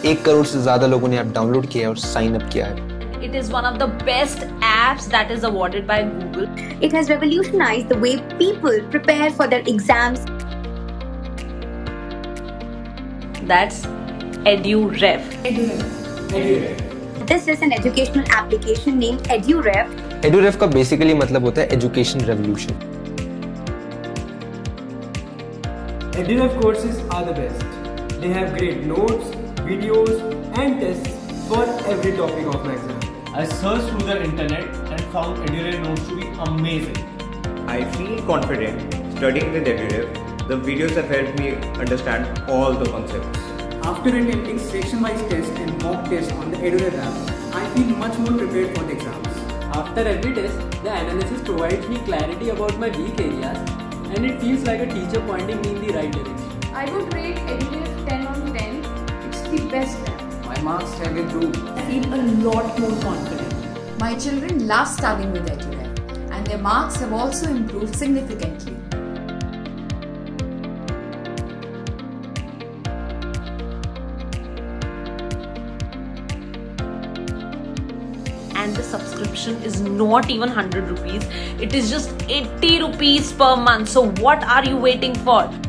1 करोड़ से ज़्यादा लोगों ने ऐप डाउनलोड किया और साइन अप किया है। It is one of the best apps that is awarded by Google. It has revolutionized the way people prepare for their exams. That's EduRev. This is an educational application named EduRev. EduRev का basically मतलब होता है education revolution. EduRev courses are the best. They have great notes, videos and tests for every topic of my exam. I searched through the internet and found EduRev notes to be amazing. I feel confident studying with EduRev. The videos have helped me understand all the concepts. After attempting section-wise tests and mock tests on the EduRev app, I feel much more prepared for the exams. After every test, the analysis provides me clarity about my weak areas, and it feels like a teacher pointing me in the right direction. I would rate EduRev 10 on 10. It's the best app. My marks have improved. I feel a lot more confident. My children love studying with EduRev, and their marks have also improved significantly. And the subscription is not even 100 rupees. It is just 80 rupees per month. So what are you waiting for?